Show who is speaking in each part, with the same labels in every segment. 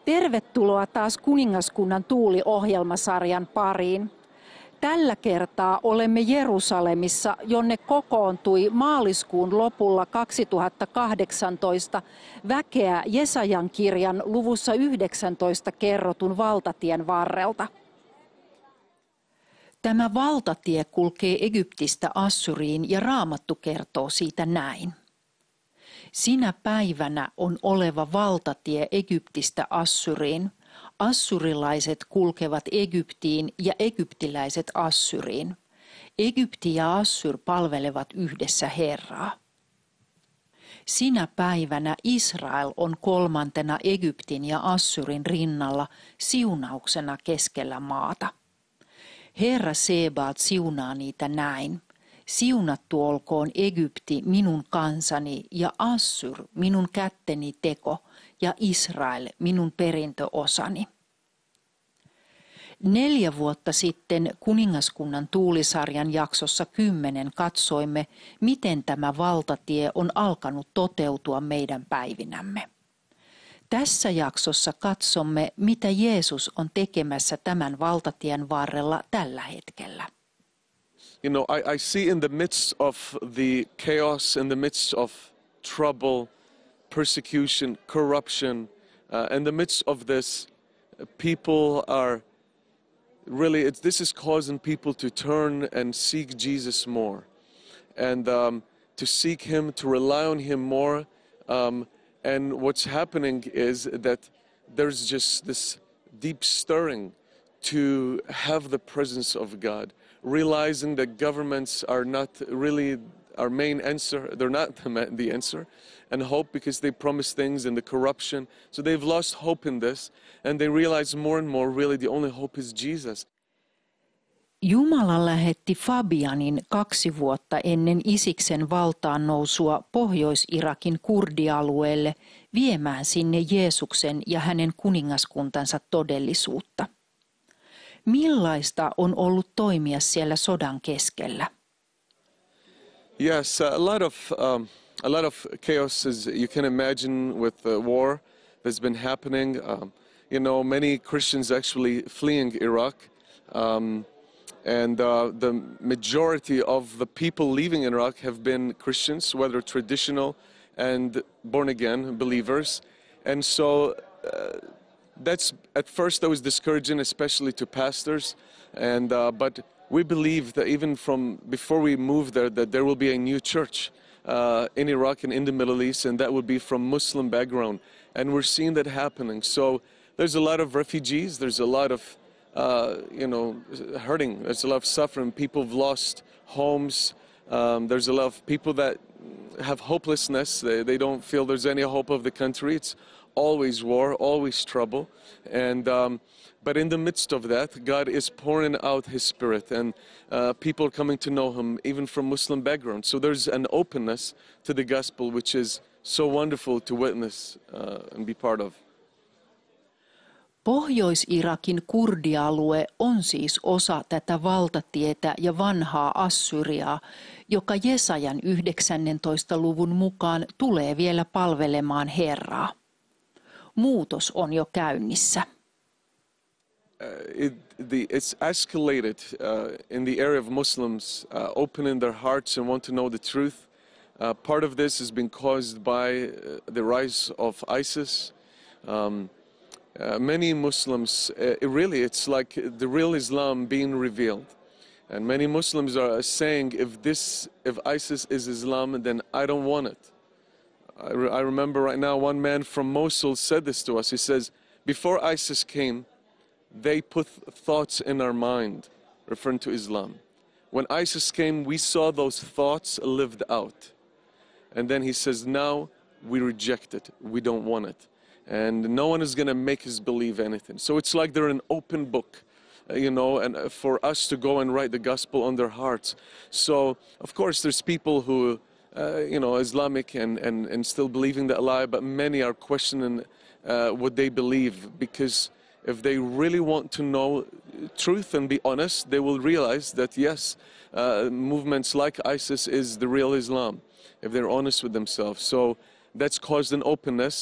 Speaker 1: Tervetuloa taas Kuningaskunnan tuuli-ohjelmasarjan pariin. Tällä kertaa olemme Jerusalemissa, jonne kokoontui maaliskuun lopulla 2018 väkeä Jesajan kirjan luvussa 19 kerrotun valtatien varrelta. Tämä valtatie kulkee Egyptistä Assyriin ja Raamattu kertoo siitä näin. Sinä päivänä on oleva valtatie Egyptistä Assyriin. Assyrilaiset kulkevat Egyptiin ja egyptiläiset Assyriin. Egypti ja Assyr palvelevat yhdessä Herraa. Sinä päivänä Israel on kolmantena Egyptin ja Assyrin rinnalla siunauksena keskellä maata. Herra Sebaat siunaa niitä näin. Siunattu olkoon Egypti minun kansani ja Assyr minun kätteni teko ja Israel minun perintöosani. 4 vuotta sitten Kuningaskunnan tuulisarjan jaksossa 10 katsoimme, miten tämä valtatie on alkanut toteutua meidän päivinämme. Tässä jaksossa katsomme, mitä Jeesus on tekemässä tämän valtatien varrella tällä hetkellä.
Speaker 2: You know, I see in the midst of the chaos, in the midst of trouble, persecution, corruption, in the midst of this, people are really, this is causing people to turn and seek Jesus more, and to seek Him, to rely on Him more. And what's happening is that there's just this deep stirring to have the presence of God, realizing that governments are not really our main answer. They're not the answer. And hope, because they promise things, and the corruption. So they've lost hope in this, and they realize more and more really the only hope is Jesus.
Speaker 1: Jumala lähetti Fabianin 2 vuotta ennen Isiksen valtaan nousua Pohjois-Irakin kurdialueelle viemään sinne Jeesuksen ja hänen kuningaskuntansa todellisuutta. Millaista on ollut toimia siellä sodan keskellä?
Speaker 2: Yes, a lot of chaos, as you can imagine, with the war that's been happening. You know, many Christians actually fleeing Iraq. And the majority of the people leaving Iraq have been Christians, whether traditional and born-again believers. And so that's, at first that was discouraging, especially to pastors. And but we believe that even from before we move there, that there will be a new church in Iraq and in the Middle East, and that would be from Muslim background. And we're seeing that happening. So there's a lot of refugees, there's a lot of hurting. There's a lot of suffering. People have lost homes. There's a lot of people that have hopelessness. They don't feel there's any hope of the country. It's always war, always trouble. And but in the midst of that, God is pouring out His Spirit, and people are coming to know Him, even from Muslim background. So there's an openness to the gospel, which is so wonderful to witness and be part of.
Speaker 1: Pohjois-Irakin kurdialue on siis osa tätä valtatietä ja vanhaa Assyriaa, joka Jesajan 19. luvun mukaan tulee vielä palvelemaan Herraa. Muutos on jo käynnissä.
Speaker 2: It's escalated in the area of Muslims opening their hearts and want to know the truth. Part of this has been caused by the rise of ISIS. Many Muslims, it's like the real Islam being revealed. And many Muslims are saying, if ISIS is Islam, then I don't want it. I remember right now one man from Mosul said this to us. He says, before ISIS came, they put thoughts in our mind, referring to Islam. When ISIS came, we saw those thoughts lived out. And then he says, now we reject it. We don't want it. And no one is going to make us believe anything. So it's like they're an open book, and for us to go and write the gospel on their hearts. So, of course, there's people who, Islamic and still believing that lie, but many are questioning what they believe, because if they really want to know truth and be honest, they will realize that, yes, movements like ISIS is the real Islam, if they're honest with themselves. So that's caused an openness.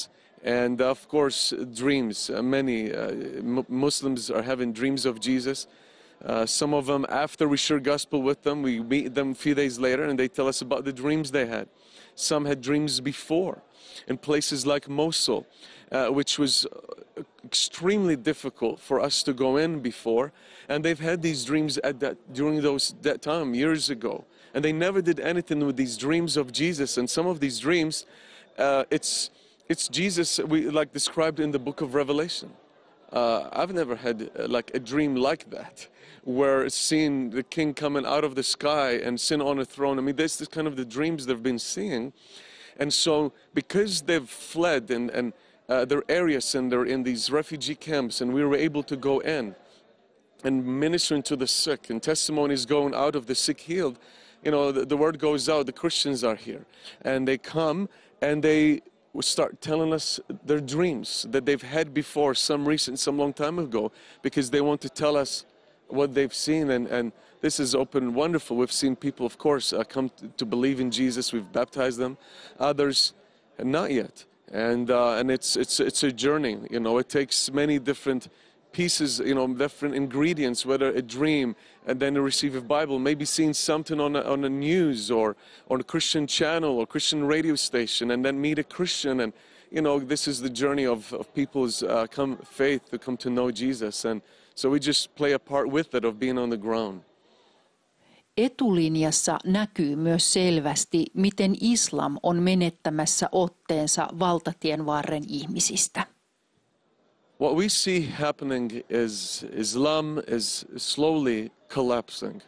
Speaker 2: And of course, dreams. Many Muslims are having dreams of Jesus. Some of them, after we share gospel with them, we meet them a few days later and they tell us about the dreams they had. Some had dreams before in places like Mosul, which was extremely difficult for us to go in before. And they've had these dreams during that time, years ago. And they never did anything with these dreams of Jesus. And some of these dreams, it's Jesus, like described in the book of Revelation. I've never had like a dream like that, where seeing the king coming out of the sky and sin on a throne. I mean, this is kind of the dreams they've been seeing. And so because they've fled and their areas and they're in these refugee camps, and we were able to go in and ministering to the sick and testimonies going out of the sick healed, you know, the word goes out, the Christians are here. And they come and they start telling us their dreams that they've had before, some recent, some long time ago, because they want to tell us what they've seen. And this is open wonderful. We've seen people, of course, come to believe in Jesus. We've baptized them. Others, not yet. And it's a journey. You know, it takes many different pieces, you know, different ingredients, whether a dream and then to receive a Bible, maybe seeing something on the news or on a Christian channel or Christian radio station, and then meet a Christian. And, you know, this is the journey of people's faith to come to know Jesus. And so we just play a part with it of being on the ground.
Speaker 1: Etulinjassa näkyy myös selvästi, miten islam on menettämässä otteensa valtatien varren ihmisistä.
Speaker 2: What we see happening is Islam is slowly collapsing.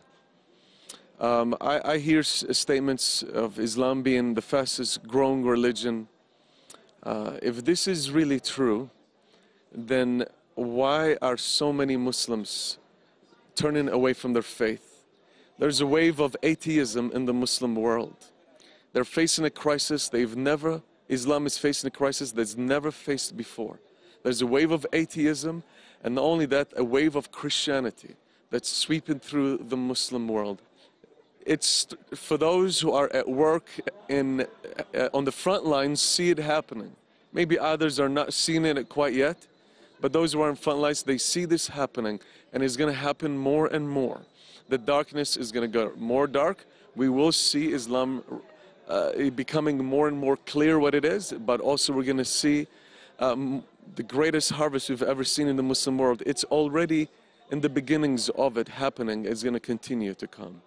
Speaker 2: I hear statements of Islam being the fastest growing religion. If this is really true, then why are so many Muslims turning away from their faith? There's a wave of atheism in the Muslim world. They're facing a crisis Islam is facing a crisis that's never faced before. There's a wave of atheism, and not only that, a wave of Christianity that's sweeping through the Muslim world. It's for those who are at work on the front lines, see it happening. Maybe others are not seeing it quite yet, but those who are in front lines, they see this happening, and it's going to happen more and more. The darkness is going to go more dark. We will see Islam becoming more and more clear what it is, but also we're going to see the greatest harvest we've ever seen in the Muslim world. It's already in the beginnings of it happening. It's going to continue to come.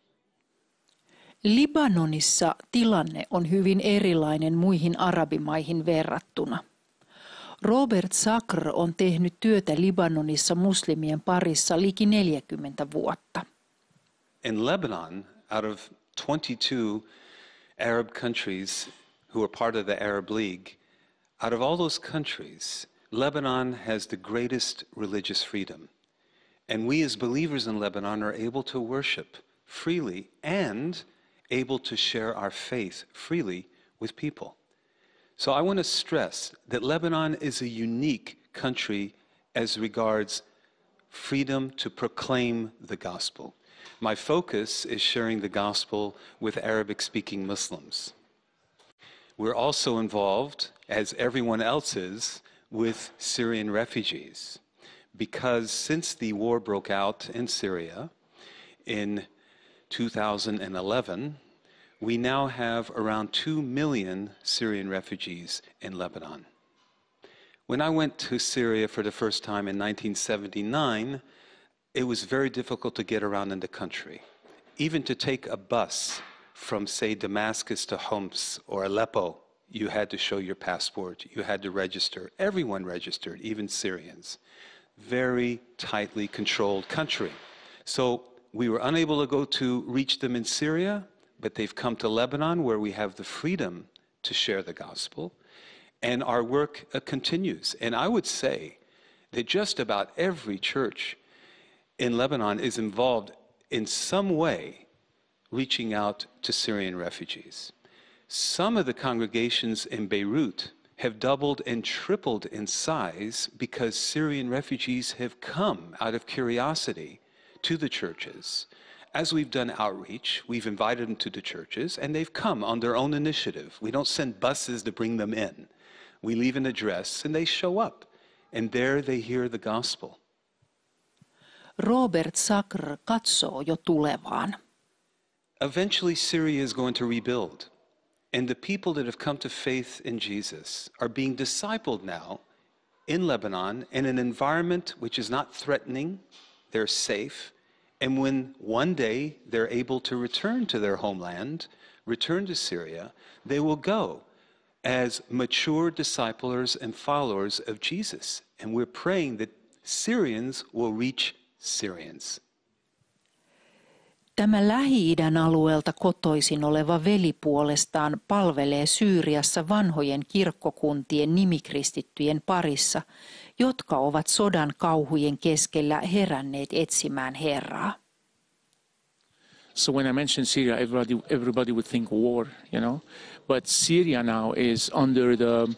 Speaker 1: Libanonissa tilanne on hyvin erilainen muihin arabimaihin verrattuna. Robert Sakr on tehnyt työtä Libanonissa muslimien parissa liki 40 vuotta.
Speaker 3: In Lebanon, out of 22 Arab countries who are part of the Arab League, out of all those countries, Lebanon has the greatest religious freedom. And we as believers in Lebanon are able to worship freely and able to share our faith freely with people. So I want to stress that Lebanon is a unique country as regards freedom to proclaim the gospel. My focus is sharing the gospel with Arabic-speaking Muslims. We're also involved, as everyone else is, with Syrian refugees, because since the war broke out in Syria in 2011, we now have around 2 million Syrian refugees in Lebanon. When I went to Syria for the first time in 1979, it was very difficult to get around in the country. Even to take a bus from, say, Damascus to Homs or Aleppo, you had to show your passport, you had to register. Everyone registered, even Syrians. Very tightly controlled country. So we were unable to go to reach them in Syria, but they've come to Lebanon where we have the freedom to share the gospel. And our work continues. And I would say that just about every church in Lebanon is involved in some way reaching out to Syrian refugees. Some of the congregations in Beirut have doubled and tripled in size because Syrian refugees have come out of curiosity to the churches. As we've done outreach, we've invited them to the churches, and they've come on their own initiative. We don't send buses to bring them in. We leave an address and they show up. And there they hear the gospel.
Speaker 1: Robert Sacre katsoo jo tulevaan.
Speaker 3: Eventually, Syria is going to rebuild. And the people that have come to faith in Jesus are being discipled now in Lebanon in an environment which is not threatening. They're safe. And when one day they're able to return to their homeland, return to Syria, they will go as mature disciplers and followers of Jesus. And we're praying that Syrians will reach Syrians.
Speaker 1: Tämä Lähi-idän alueelta kotoisin oleva veli puolestaan palvelee Syyriassa vanhojen kirkkokuntien nimikristittyjen parissa, jotka ovat sodan kauhujen keskellä heränneet etsimään Herraa.
Speaker 4: So when I mention Syria, everybody would think war, you know. But Syria now is under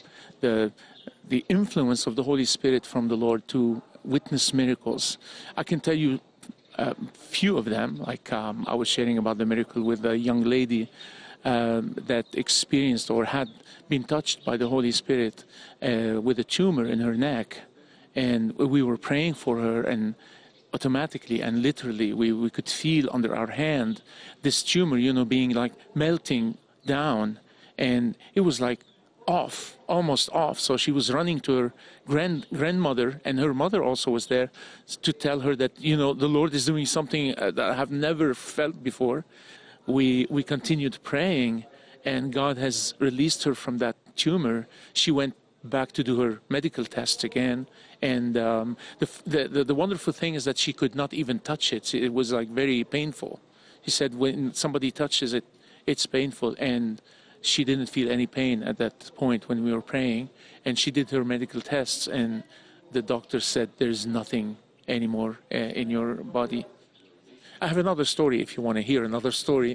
Speaker 4: the influence of the Holy Spirit from the Lord to witness miracles. I can tell you a few of them, like I was sharing about the miracle with a young lady that experienced or had been touched by the Holy Spirit with a tumor in her neck. And we were praying for her, and automatically and literally we could feel under our hand this tumor, you know, being like melting down. And it was like off, almost off. So she was running to her grandmother, and her mother also was there to tell her that, you know, the Lord is doing something that I have never felt before. We continued praying, and God has released her from that tumor. She went back to do her medical tests again, and the wonderful thing is that she could not even touch it. It was like very painful. He said when somebody touches it, it's painful, and she didn't feel any pain at that point when we were praying. And she did her medical tests, and the doctor said there's nothing anymore in your body. I have another story if you want to hear another story.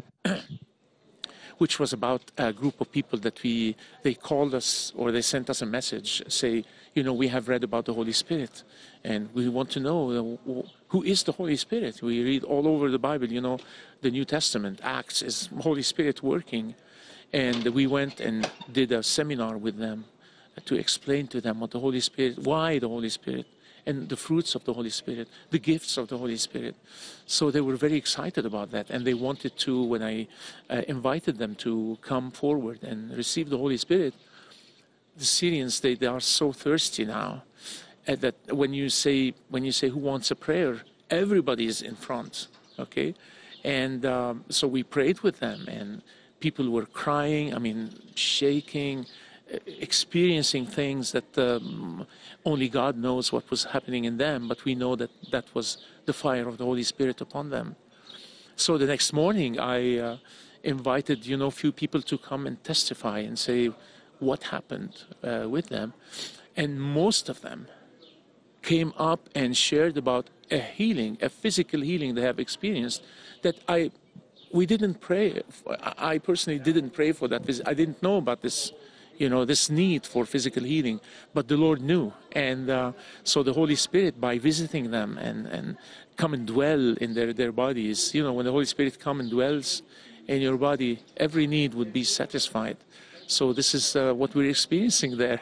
Speaker 4: Which was about a group of people that they called us, or they sent us a message, say, you know, we have read about the Holy Spirit, and we want to know who is the Holy Spirit. We read all over the Bible, you know, the New Testament, Acts, is Holy Spirit working. And we went and did a seminar with them to explain to them what the Holy Spirit, why the Holy Spirit, and the fruits of the Holy Spirit, the gifts of the Holy Spirit. So they were very excited about that, and they wanted to, when I invited them to come forward and receive the Holy Spirit, the Syrians, they are so thirsty now that when you say who wants a prayer, everybody is in front, okay? And so we prayed with them, and people were crying, I mean, shaking, experiencing things that only God knows what was happening in them, but we know that that was the fire of the Holy Spirit upon them. So the next morning I invited, you know, a few people to come and testify and say what happened with them. And most of them came up and shared about a healing, a physical healing they have experienced that we didn't pray. I personally didn't pray for that. I didn't know about this, you know, this need for physical healing, but the Lord knew. And so the Holy Spirit, by visiting them and come and dwell in their bodies, you know, when the Holy Spirit come and dwells in your body, every need would be satisfied. So this is what we're experiencing there.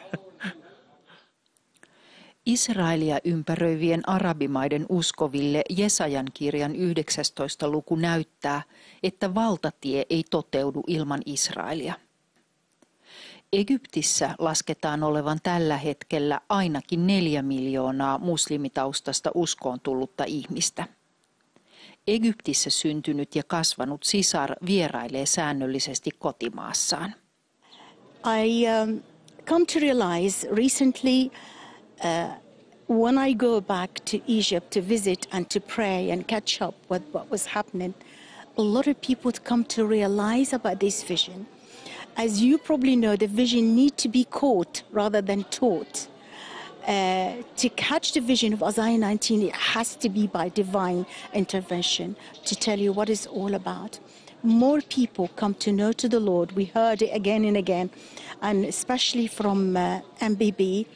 Speaker 1: Israelia ympäröivien arabimaiden uskoville Jesajan kirjan 19. luku näyttää, että valtatie ei toteudu ilman Israelia. Egyptissä lasketaan olevan tällä hetkellä ainakin 4 miljoonaa muslimitaustasta uskoon tullutta ihmistä. Egyptissä syntynyt ja kasvanut sisar vierailee säännöllisesti kotimaassaan.
Speaker 5: I come to realize recently when I go back to Egypt to visit and to pray and catch up with what was happening, a lot of people come to realize about this vision. As you probably know, the vision needs to be caught rather than taught. To catch the vision of Isaiah 19, it has to be by divine intervention to tell you what it's all about. More people come to know to the Lord. We heard it again and again, and especially from MBB,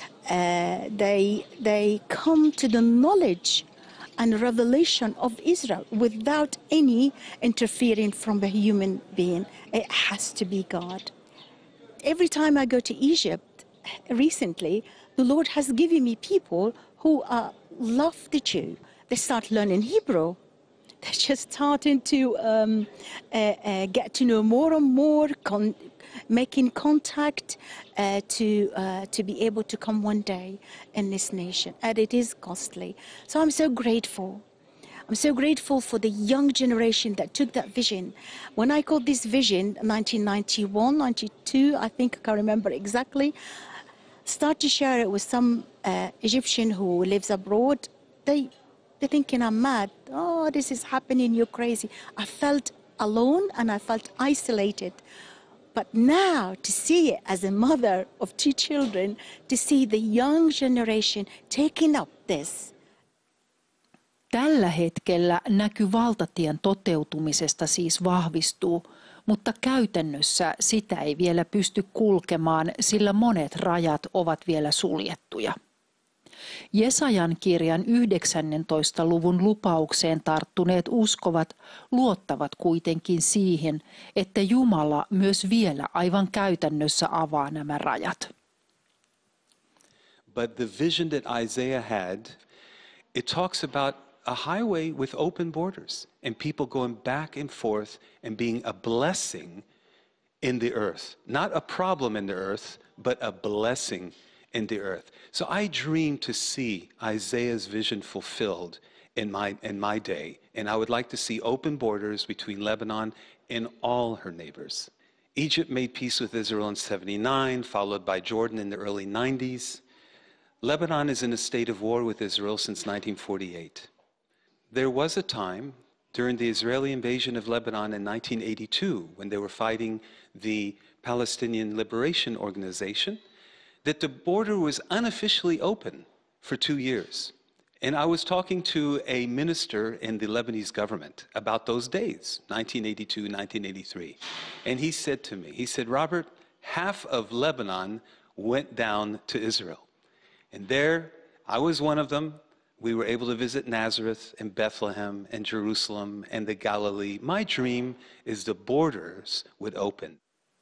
Speaker 5: they come to the knowledge and revelation of Israel without any interfering from a human being. It has to be God. Every time I go to Egypt, recently, the Lord has given me people who love the Jew. They start learning Hebrew. They're just starting to get to know more and more, making contact to be able to come one day in this nation. And it is costly. So I'm so grateful. I'm so grateful for the young generation that took that vision. When I got this vision, 1991, 92, I think, I can't remember exactly, start to share it with some Egyptian who lives abroad. They're thinking I'm mad. Oh, this is happening, you're crazy. I felt alone and I felt isolated. But now to see it as a mother of 2 children, to see the young generation taking up this.
Speaker 1: Tällä hetkellä näky valtatien toteutumisesta siis vahvistuu, mutta käytännössä sitä ei vielä pysty kulkemaan, sillä monet rajat ovat vielä suljettuja. Jesajan kirjan 19. luvun lupaukseen tarttuneet uskovat luottavat kuitenkin siihen, että Jumala myös vielä aivan käytännössä avaa nämä rajat.
Speaker 3: But the vision that Isaiah had, it talks about a highway with open borders and people going back and forth and being a blessing in the earth. Not a problem in the earth, but a blessing in the earth. So I dream to see Isaiah's vision fulfilled in my day. And I would like to see open borders between Lebanon and all her neighbors. Egypt made peace with Israel in 79, followed by Jordan in the early 90s. Lebanon is in a state of war with Israel since 1948. There was a time during the Israeli invasion of Lebanon in 1982, when they were fighting the Palestinian Liberation Organization, that the border was unofficially open for 2 years. And I was talking to a minister in the Lebanese government about those days, 1982, 1983. And he said to me, he said, Robert, half of Lebanon went down to Israel. And there, I was one of them. We were able to visit Nazareth and Bethlehem and Jerusalem and the Galilee. My dream is the borders would open.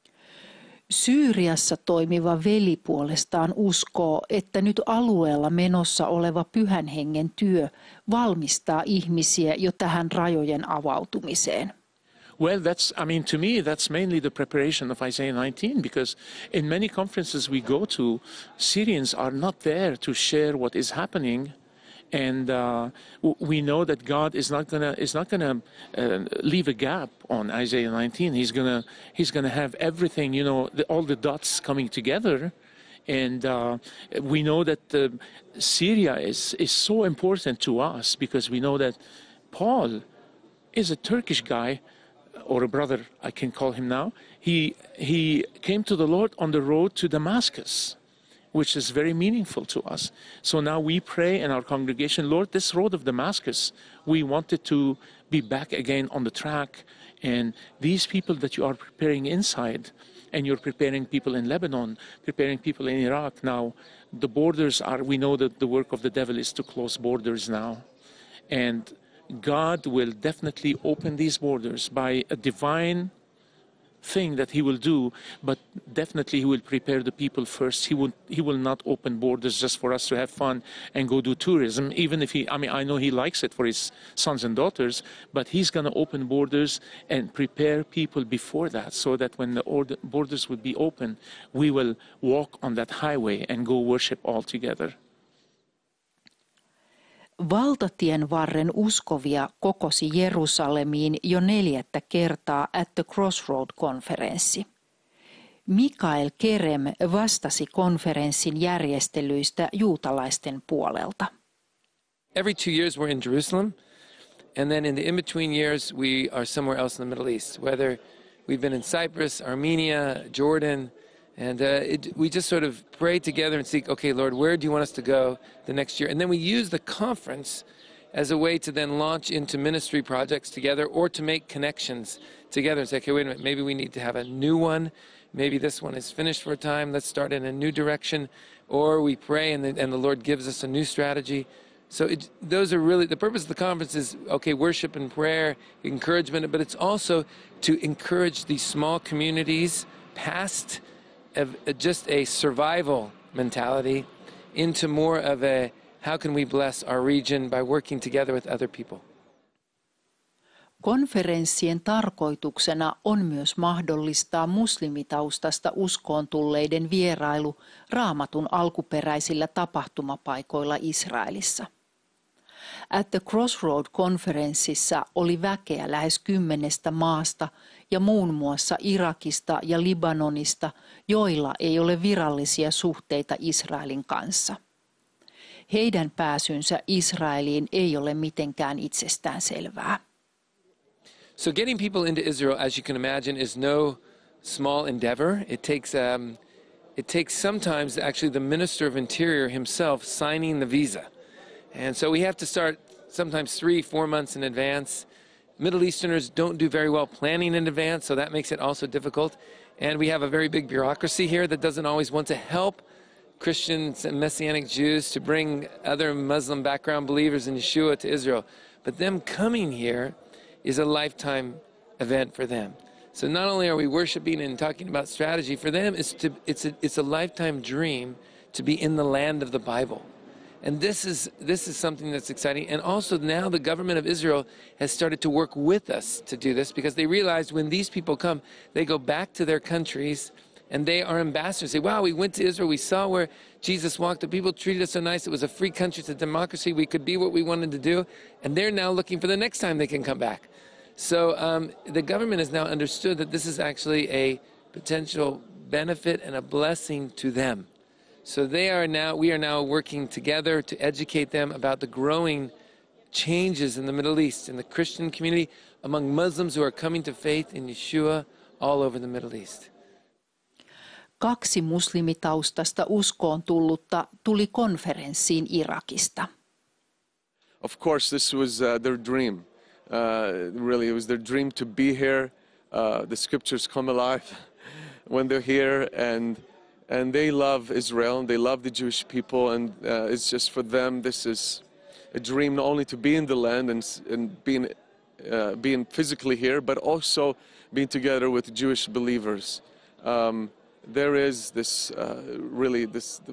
Speaker 1: Syyriassa toimiva veli puolestaan uskoo, että nyt alueella menossa oleva Pyhän Hengen työ valmistaa ihmisiä jo tähän rajojen avautumiseen.
Speaker 4: Well, to me, that's mainly the preparation of Isaiah 19, because in many conferences we go to, Syrians are not there to share what is happening. And we know that God is not gonna leave a gap on Isaiah 19. He's gonna have everything, all the dots coming together. And we know that Syria is so important to us, because we know that Paul is a Turkish guy, or a brother, I can call him now. He came to the Lord on the road to Damascus, which is very meaningful to us. So now we pray in our congregation, Lord, this road of Damascus, we want it to be back again on the track. And these people that you are preparing inside, and you're preparing people in Lebanon, preparing people in Iraq now, the borders we know that the work of the devil is to close borders now. And God will definitely open these borders by a divine thing that he will do, but definitely he will prepare the people first. He will not open borders just for us to have fun and go do tourism, even if I know he likes it for his sons and daughters, but he's going to open borders and prepare people before that, so that when the borders would be open, we will walk on that highway and go worship all together.
Speaker 1: Valtatien varren uskovia kokosi Jerusalemiin jo 4. kertaa at the Crossroad-konferenssi. Mikael Kerem vastasi konferenssin järjestelyistä juutalaisten puolelta.
Speaker 6: Every 2 years we're in Jerusalem, and then in the in-between years we are somewhere else in the Middle East, whether we've been in Cyprus, Armenia, Jordan, and we just sort of pray together and seek, okay, Lord, where do you want us to go the next year? And then we use the conference as a way to then launch into ministry projects together, or to make connections together and say, okay, wait a minute, maybe we need to have a new one. Maybe this one is finished for a time. Let's start in a new direction. Or we pray and the Lord gives us a new strategy. So those are really, the purpose of the conference is, okay, worship and prayer, encouragement, but it's also to encourage these small communities past just a survival mentality into more of a how can we bless our region by working together with other people.
Speaker 1: Konferenssien tarkoituksena on myös mahdollistaa muslimitaustasta uskoon tulleiden vierailu Raamatun alkuperäisillä tapahtumapaikoilla Israelissa. At the Crossroad-konferenssissa oli väkeä lähes 10 maasta ja muun muassa Irakista ja Libanonista, joilla ei ole virallisia suhteita Israelin kanssa. Heidän pääsynsä Israeliin ei ole mitenkään itsestään selvää.
Speaker 6: So getting people into Israel, as you can imagine, is no small endeavor. It takes sometimes actually the Minister of Interior himself signing the visa. And so we have to start sometimes 3-4 months in advance. Middle Easterners don't do very well planning in advance, so that makes it also difficult. And we have a very big bureaucracy here that doesn't always want to help Christians and Messianic Jews to bring other Muslim background believers in Yeshua to Israel. But them coming here is a lifetime event for them. So not only are we worshiping and talking about strategy, for them it's a lifetime dream to be in the land of the Bible. And this is something that's exciting. And also now the government of Israel has started to work with us to do this, because they realize when these people come, they go back to their countries and they are ambassadors. They say, wow, we went to Israel, we saw where Jesus walked, the people treated us so nice, it was a free country, it's a democracy, we could be what we wanted to do. And they're now looking for the next time they can come back. So the government has now understood that this is actually a potential benefit and a blessing to them. So we are now working together to educate them about the growing changes in the Middle East, in the Christian community, among Muslims who are coming to faith in Yeshua all over the Middle East.
Speaker 1: 2 muslimitaustasta uskoon tullutta tuli konferenssiin Irakista.
Speaker 2: Of course, this was their dream. Really, it was their dream to be here. The scriptures come alive when they're here, and they love Israel, and they love the Jewish people, and it's just for them, this is a dream not only to be in the land and being physically here, but also being together with Jewish believers. There is this really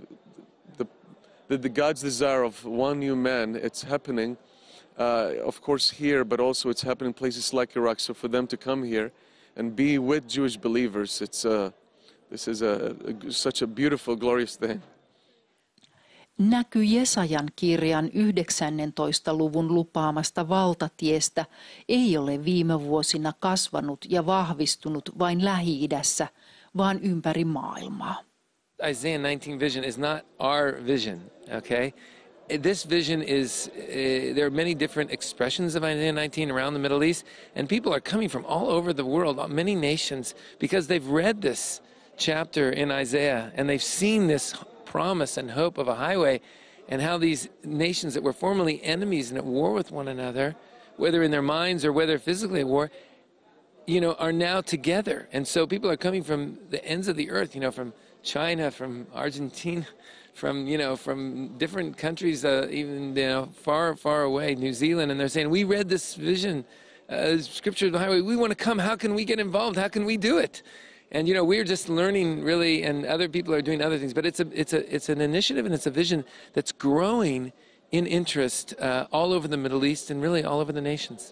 Speaker 2: the God's desire of one new man. It's happening, of course, here, but also it's happening in places like Iraq. So for them to come here and be with Jewish believers, this is such a beautiful, glorious thing.
Speaker 1: Näky Jesajan kirjan 19. luvun lupaamasta valtatiestä ei ole viime vuosina kasvanut ja vahvistunut vain Lähi-idässä, vaan ympäri maailmaa.
Speaker 6: Isaiah 19 vision is not our vision, okay? This vision is, there are many different expressions of Isaiah 19 around the Middle East, and people are coming from all over the world, many nations, because they've read this chapter in Isaiah, and they've seen this promise and hope of a highway, and how these nations that were formerly enemies and at war with one another, whether in their minds or whether physically at war, are now together. And so people are coming from the ends of the earth, from China, from Argentina, from different countries, even, far, far away, New Zealand, and they're saying, we read this vision, scripture of the highway, we want to come, how can we get involved, how can we do it? And we're just learning really, and other people are doing other things. But it's an initiative and it's a vision that's growing in interest all over the Middle East and really all over the nations.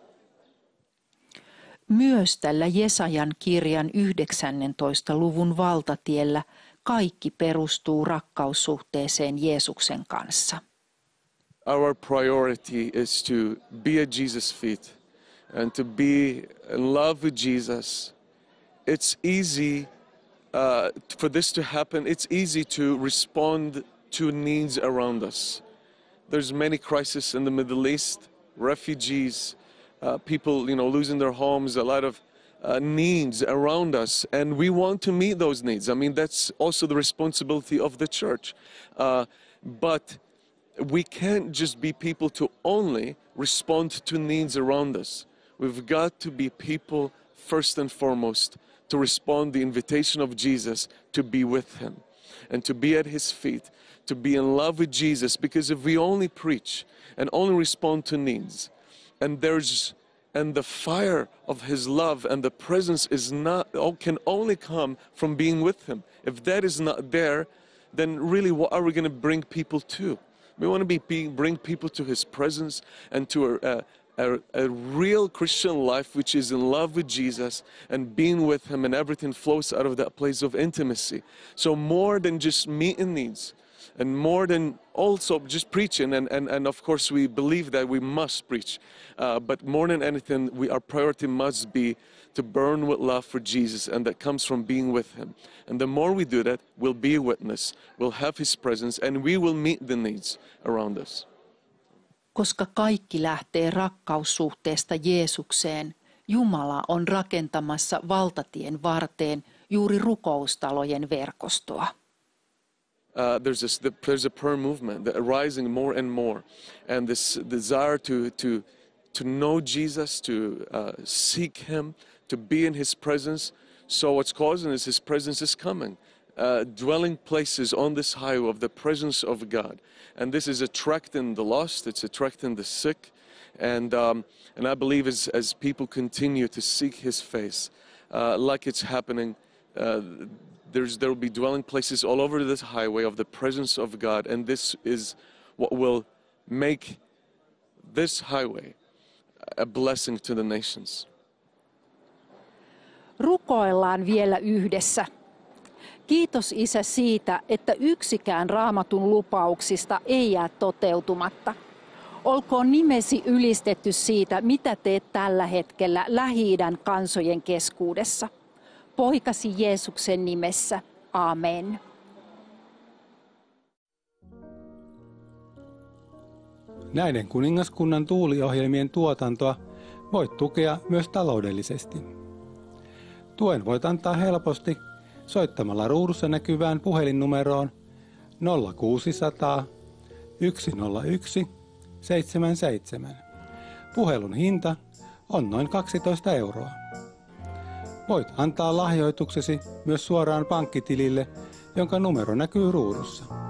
Speaker 1: Myös tällä Jesajan kirjan 19. luvun valtatiellä kaikki perustuu rakkaussuhteeseen Jeesuksen kanssa.
Speaker 2: Our priority is to be at Jesus' feet and to be in love with Jesus. It's easy for this to happen. It's easy to respond to needs around us. There's many crises in the Middle East, refugees, people, losing their homes, a lot of needs around us, and we want to meet those needs. I mean, that's also the responsibility of the church. But we can't just be people to only respond to needs around us. We've got to be people first and foremost to respond the invitation of Jesus to be with him and to be at his feet, to be in love with Jesus. Because if we only preach and only respond to needs, and the fire of his love and the presence can only come from being with him. If that is not there, then really what are we going to bring people to? We want to bring people to His presence and to a real Christian life which is in love with Jesus and being with Him, and everything flows out of that place of intimacy. So more than just meeting needs, and more than also just preaching, and of course we believe that we must preach, but more than anything, our priority must be to burn with love for Jesus, and that comes from being with Him. And the more we do that, we'll be a witness, we'll have His presence, and we will meet the needs around us.
Speaker 1: Koska kaikki lähtee rakkaussuhteesta Jeesukseen, Jumala on rakentamassa valtatien varteen juuri rukoustalojen verkostoa.
Speaker 2: There's a prayer movement that arising more and more, and this desire to know Jesus, to seek Him, to be in His presence. So what's causing is His presence is coming. Dwelling places on this highway of the presence of God, and this is attracting the lost, it's attracting the sick, and I believe as people continue to seek His face, like it's happening, there will be dwelling places all over this highway of the presence of God, and this is what will make this highway a blessing to the nations.
Speaker 1: Rukoillaan vielä yhdessä. Kiitos Isä siitä, että yksikään Raamatun lupauksista ei jää toteutumatta. Olkoon nimesi ylistetty siitä, mitä teet tällä hetkellä Lähi-idän kansojen keskuudessa. Poikasi Jeesuksen nimessä. Amen.
Speaker 7: Näiden kuningaskunnan tuuliohjelmien tuotantoa voit tukea myös taloudellisesti. Tuen voit antaa helposti soittamalla ruudussa näkyvään puhelinnumeroon 0600 101 77. Puhelun hinta on noin 12 €. Voit antaa lahjoituksesi myös suoraan pankkitilille, jonka numero näkyy ruudussa.